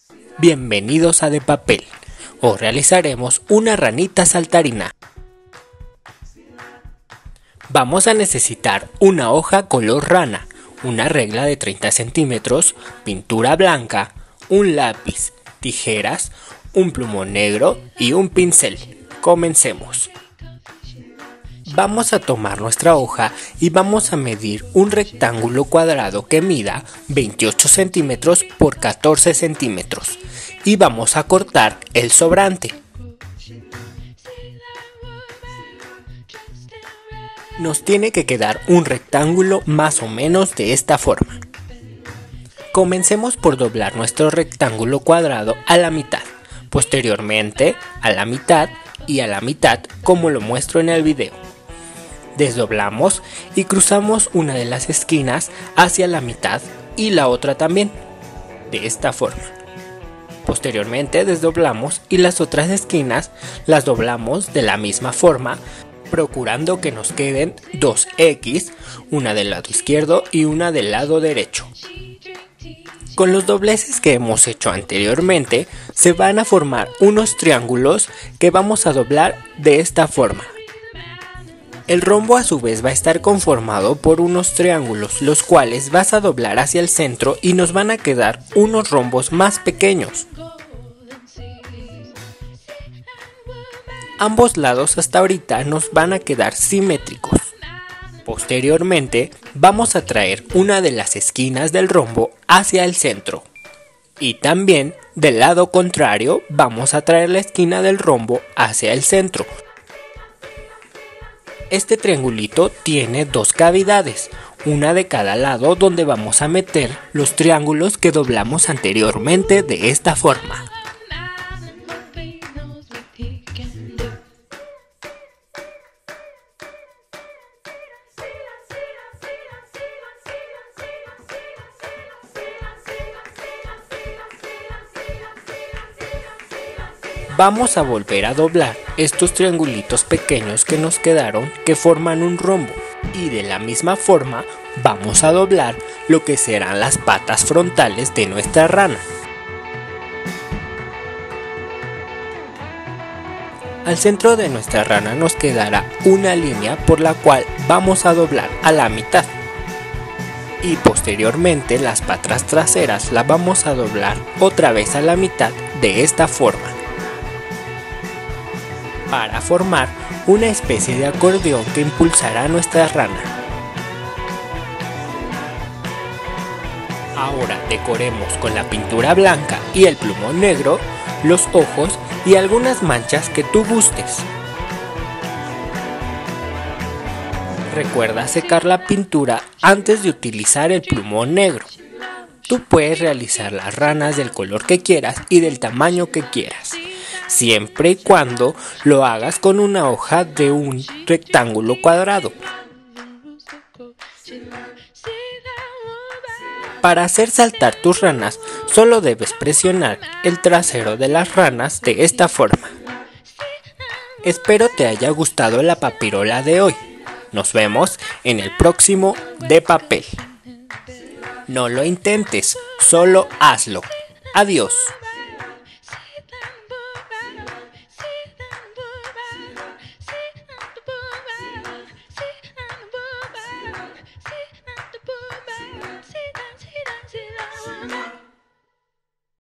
Bienvenidos a De Papel. Hoy realizaremos una ranita saltarina. Vamos a necesitar una hoja color rana, una regla de 30 centímetros, pintura blanca, un lápiz, tijeras, un plumón negro y un pincel. Comencemos. Vamos a tomar nuestra hoja y vamos a medir un rectángulo cuadrado que mida 28 centímetros por 14 centímetros y vamos a cortar el sobrante. Nos tiene que quedar un rectángulo más o menos de esta forma. Comencemos por doblar nuestro rectángulo cuadrado a la mitad, posteriormente a la mitad y a la mitad como lo muestro en el video. Desdoblamos y cruzamos una de las esquinas hacia la mitad y la otra también, de esta forma. Posteriormente desdoblamos y las otras esquinas las doblamos de la misma forma, procurando que nos queden dos X, una del lado izquierdo y una del lado derecho. Con los dobleces que hemos hecho anteriormente, se van a formar unos triángulos que vamos a doblar de esta forma. El rombo a su vez va a estar conformado por unos triángulos, los cuales vas a doblar hacia el centro y nos van a quedar unos rombos más pequeños. Ambos lados hasta ahorita nos van a quedar simétricos. Posteriormente vamos a traer una de las esquinas del rombo hacia el centro. Y también del lado contrario vamos a traer la esquina del rombo hacia el centro. Este triangulito tiene dos cavidades, una de cada lado donde vamos a meter los triángulos que doblamos anteriormente de esta forma. Vamos a volver a doblar estos triangulitos pequeños que nos quedaron que forman un rombo y de la misma forma vamos a doblar lo que serán las patas frontales de nuestra rana. Al centro de nuestra rana nos quedará una línea por la cual vamos a doblar a la mitad y posteriormente las patas traseras las vamos a doblar otra vez a la mitad de esta forma, para formar una especie de acordeón que impulsará nuestra rana. Ahora decoremos con la pintura blanca y el plumón negro los ojos y algunas manchas que tú gustes. Recuerda secar la pintura antes de utilizar el plumón negro. Tú puedes realizar las ranas del color que quieras y del tamaño que quieras, siempre y cuando lo hagas con una hoja de un rectángulo cuadrado. Para hacer saltar tus ranas, solo debes presionar el trasero de las ranas de esta forma. Espero te haya gustado la papirola de hoy. Nos vemos en el próximo De Papel. No lo intentes, solo hazlo. Adiós.